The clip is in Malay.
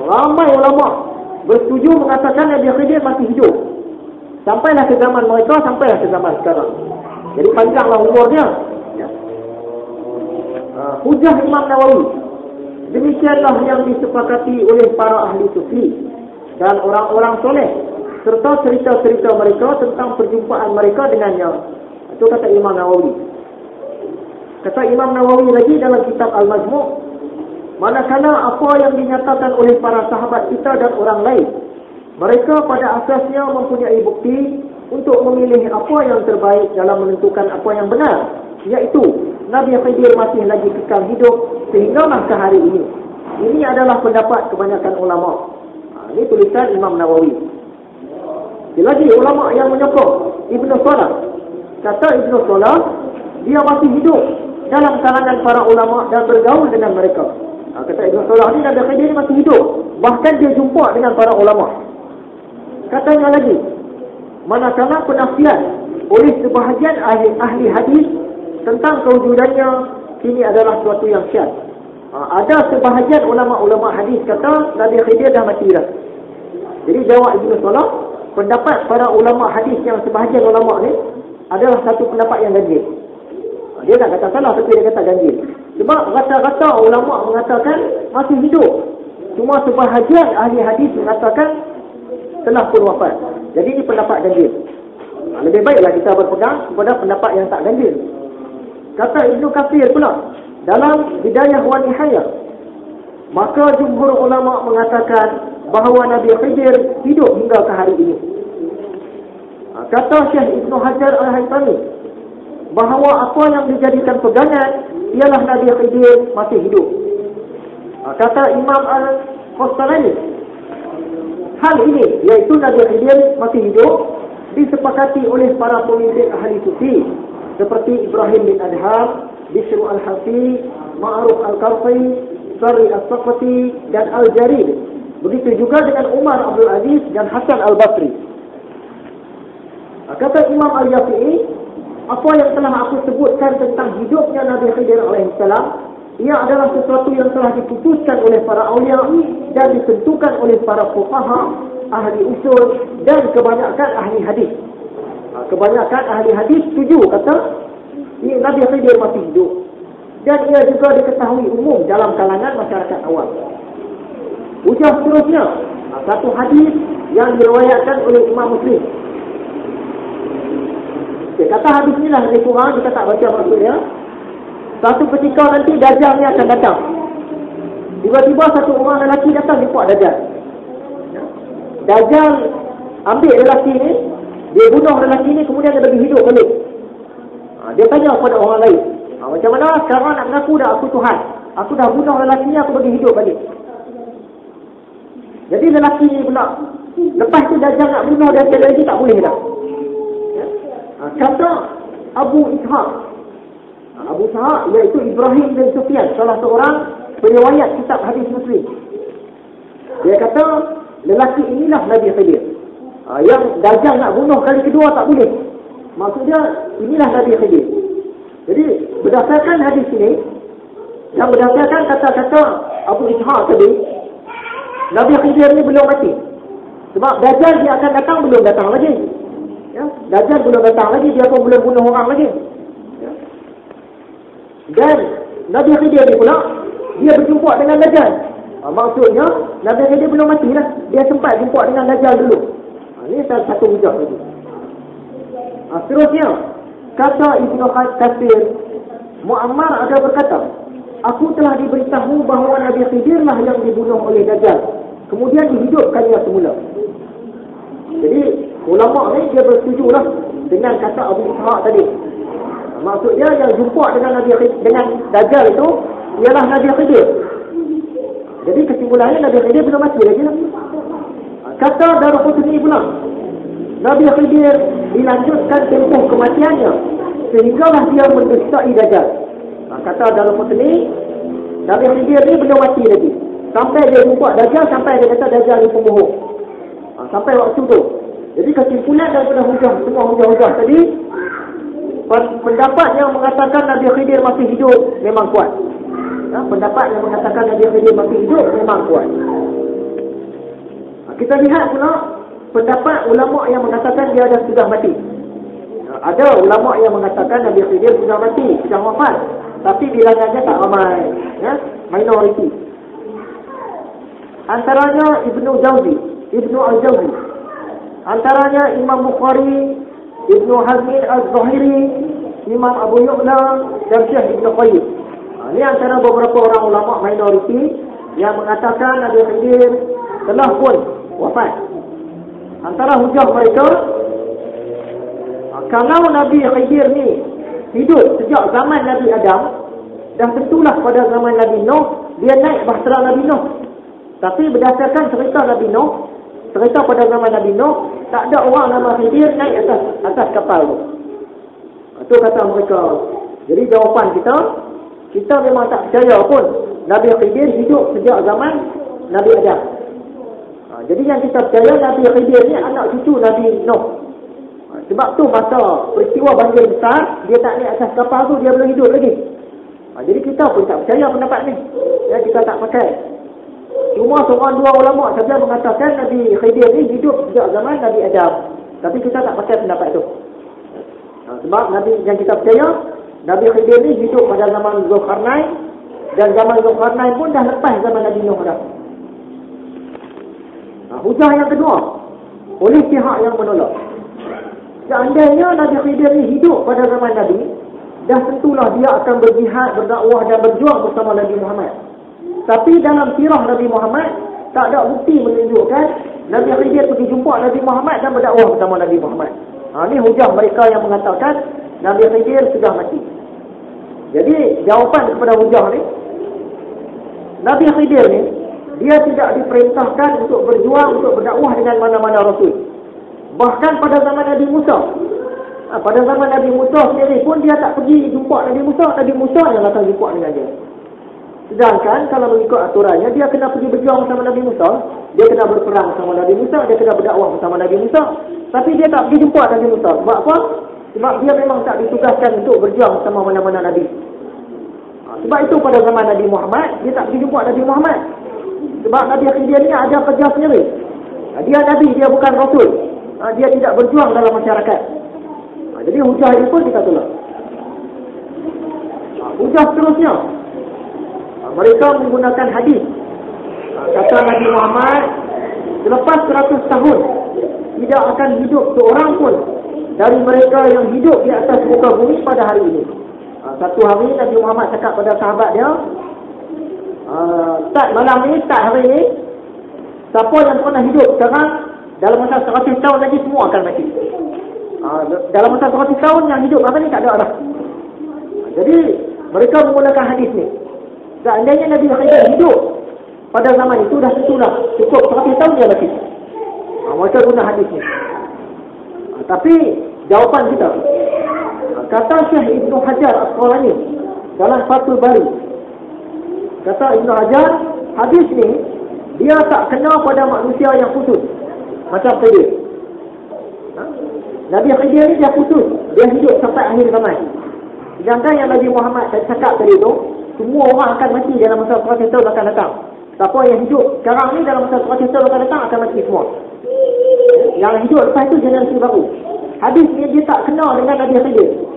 ramai ulama bersetuju mengatakan Nabi Khidir masih hidup. Sampailah ke zaman mereka, sampailah ke zaman sekarang. Jadi panjanglah umurnya. Hujah Imam Nawawi. Demikianlah yang disepakati oleh para ahli sufi dan orang-orang soleh, serta cerita-cerita mereka tentang perjumpaan mereka dengannya. Itu kata Imam Nawawi. Kata Imam Nawawi lagi dalam kitab Al-Majmu', manakala apa yang dinyatakan oleh para sahabat kita dan orang lain, mereka pada asasnya mempunyai bukti untuk memilih apa yang terbaik dalam menentukan apa yang benar, iaitu Nabi Khidir masih lagi kekal hidup sehinggalah ke hari ini. Ini adalah pendapat kebanyakan ulama. Ini tulisan Imam Nawawi. Lagi ulama yang menyokong Ibnu Salah. Kata Ibnu Salah, dia masih hidup dalam kalangan para ulama dan bergaul dengan mereka. Kata Ibnu Salah ni Nabi Khidir masih hidup, bahkan dia jumpa dengan para ulama. Katanya lagi, manakala penafian oleh sebahagian ahli hadis tentang kewujudannya ini adalah suatu yang syad. Ada sebahagian ulama-ulama hadis kata Nabi Khidir dah mati dah. Jadi jawab Ibnu Salah, pendapat para ulama hadis yang sebahagian ulama ni adalah satu pendapat yang ganjil. Dia tak kata salah, tapi dia kata ganjil. Sebab rata-rata ulama mengatakan masih hidup. Cuma sebahagian ahli hadis mengatakan telah pun wafat. Jadi ini pendapat ganjil. Lebih baiklah kita berpegang kepada pendapat yang tak ganjil. Kata Ibnu Katsir pula dalam Bidayah wa Nihayah, maka jumhur ulama mengatakan bahawa Nabi Khidir hidup hingga ke hari ini. Kata Syekh Ibnu Hajar Al-Haytami bahawa apa yang dijadikan pegangan ialah Nabi Khidir masih hidup. Kata Imam Al-Qastalani, hal ini iaitu Nabi Khidir masih hidup disepakati oleh para pemimpin ahli sufi seperti Ibrahim bin Adham, Bishr Al-Hafi, Ma'ruf Al-Qarfi, Sari As-Saqati dan Al-Jarid. Begitu juga dengan Umar Abdul Aziz dan Hasan Al-Basri. Kata Imam Al-Yafi'i, apa yang telah aku sebutkan tentang hidupnya Nabi Khidir alaihissalam, ia adalah sesuatu yang telah diputuskan oleh para awliya dan ditentukan oleh para fuqaha, ahli usul dan kebanyakan ahli hadis. Kebanyakan ahli hadis setuju kata Nabi Khidir masih hidup. Dan ia juga diketahui umum dalam kalangan masyarakat awam. Ujar seterusnya, satu hadis yang diriwayatkan oleh Imam Muslim. Kata hadis ni lah lebih kurang, kita tak baca maksudnya. Satu ketika nanti Dajjal ni akan datang. Tiba-tiba satu orang lelaki datang jumpa Dajjal. Dajjal ambil lelaki ni, dia bunuh lelaki ni, kemudian dia bagi hidup balik. Dia tanya kepada orang lain, macam mana sekarang nak mengaku dah aku Tuhan? Aku dah bunuh lelaki ni, aku bagi hidup balik. Jadi lelaki ni pula, lepas tu Dajjal nak bunuh dia sekali lagi, tak boleh dah. Kata Abu Ishaq, iaitu Ibrahim bin Sufyan, salah seorang periwayat kitab hadis Muslim. Dia kata lelaki inilah Nabi Khidir. Yang Dajjal nak bunuh kali kedua tak boleh. Maksudnya inilah Nabi Khidir. Jadi berdasarkan hadis ini dan berdasarkan kata-kata Abu Ishaq tadi, Nabi Khidir ni belum mati. Sebab Dajjal dia akan datang, belum datang lagi. Dajjal belum datang lagi, dia pun belum bunuh orang lagi. Dan Nabi Khidir ni pula, dia berjumpa dengan Dajjal. Maksudnya Nabi Khidir belum mati lah, dia sempat jumpa dengan Dajjal dulu. Ini satu hujah lagi. Seterusnya, kata Ibnu Katsir, Muammar ada berkata, aku telah diberitahu bahawa Nabi Khidir lah yang dibunuh oleh Dajjal, kemudian dihidupkannya semula. Jadi ulama ni dia bersetuju lah dengan kata Abu Ishaq tadi. Maksudnya yang jumpa dengan Dajjal itu ialah Nabi Khidir. Jadi kesimpulannya Nabi Khidir belum mati lagi lah. Kata Daruqutni pula, Nabi Khidir dilanjutkan tempoh kematiannya sehinggalah dia mendustai Dajjal. Kata Daruqutni, Nabi Khidir ni belum mati lagi sampai dia jumpa Dajjal, sampai dia kata Dajjal ni pembohong. Sampai waktu tu. Jadi kesimpulan daripada semua hujah-hujah tadi, pendapat yang mengatakan Nabi Khidir masih hidup memang kuat. Pendapat yang mengatakan Nabi Khidir masih hidup memang kuat. Kita lihat pula pendapat ulama yang mengatakan dia sudah mati. Ada ulama yang mengatakan Nabi Khidir sudah mati, sudah wafat. Tapi bilangannya tak ramai, ya, minoriti. Antaranya Ibnu Al-Jawzi. Antaranya Imam Bukhari, Ibnu Hazmin Al-Zahiri, Imam Abu Yu'la dan Syekh Ibnu Qayyim. Ini antara beberapa orang ulama minoriti yang mengatakan Nabi Khidir telah pun wafat. Antara hujah mereka, kalau Nabi Khidir ni hidup sejak zaman Nabi Adam, dan tentulah pada zaman Nabi Nuh dia naik bahtera Nabi Nuh. Tapi berdasarkan cerita Nabi Nuh, cerita pada zaman Nabi Nuh, tak ada orang nama Khidir naik atas kapal tu. Itu kata mereka. Jadi jawapan kita memang tak percaya pun Nabi Khidir hidup sejak zaman Nabi Adam. Jadi yang kita percaya Nabi Khidir ni anak cucu Nabi Nuh. Sebab tu masa peristiwa banjir besar, dia tak naik atas kapal tu, dia belum hidup lagi. Jadi kita pun tak percaya pendapat ni. Ya, kita tak pakai. Cuma seorang dua ulama saja mengatakan Nabi Khidir ni hidup sejak zaman Nabi Adam. Tapi kita tak pakai pendapat tu. Sebab Nabi yang kita percaya, Nabi Khidir ni hidup pada zaman Zulkarnain, dan zaman Zulkarnain pun dah lepas zaman Nabi Nuh dah. Hujah yang kedua, oleh pihak yang menolak. Seandainya Nabi Khidir ni hidup pada zaman Nabi, dah tentulah dia akan berjihad, berdakwah dan berjuang bersama Nabi Muhammad. Tapi dalam sirah Nabi Muhammad, tak ada bukti menunjukkan Nabi Khidir pergi jumpa Nabi Muhammad dan berdakwah bersama Nabi Muhammad. Ini hujah mereka yang mengatakan Nabi Khidir sudah mati. Jadi jawapan kepada hujah ni, Nabi Khidir ni dia tidak diperintahkan untuk berjuang, untuk berdakwah dengan mana-mana Rasul. Bahkan pada zaman Nabi Musa, pada zaman Nabi Musa sendiri pun dia tak pergi jumpa Nabi Musa yang datang jumpa dengan dia. Sedangkan kalau mengikut aturannya, dia kena pergi berjuang bersama Nabi Musa, dia kena berperang bersama Nabi Musa, dia kena berdakwah bersama Nabi Musa. Tapi dia tak pergi jumpa Nabi Musa. Sebab apa? Sebab dia memang tak ditugaskan untuk berjuang bersama mana-mana Nabi. Sebab itu pada zaman Nabi Muhammad, dia tak pergi jumpa Nabi Muhammad. Sebab Nabi Khidir ni ada kerja sendiri. Dia Nabi, dia bukan Rasul. Dia tidak berjuang dalam masyarakat. Jadi hujah ini pun kita tolak. Hujah seterusnya, mereka menggunakan hadis. Kata Nabi Muhammad, selepas 100 tahun tidak akan hidup seorang pun dari mereka yang hidup di atas muka bumi pada hari ini. Satu hari Nabi Muhammad cakap pada sahabat dia, start malam ni, start hari ni, siapa yang pernah hidup sekarang, dalam masa 100 tahun lagi semua akan mati. Dalam masa 100 tahun yang hidup apa ni tak ada dah. Jadi mereka menggunakan hadis ni. Seandainya Nabi Khidir hidup pada zaman itu, dah tentulah cukup 100 tahun dia mati. Mereka guna hadis ni. Tapi jawapan kita, kata Syekh Ibnu Hajar Al-Asqalani dalam Fathul Bari, kata Ibnu Hajar, hadis ni dia tak kena pada manusia yang khusus macam Khidir. Nabi Khidir ni dia khusus, dia hidup sampai akhir zaman. Sedangkan yang Nabi Muhammad cakap tadi tu, semua orang akan mati dalam masa 100 tahun akan datang. Siapa yang hidup sekarang ni dalam masa 100 tahun akan datang akan mati semua. Yang hidup lepas tu generasi baru. Hadis ni dia tak kena dengan Nabi Khidir.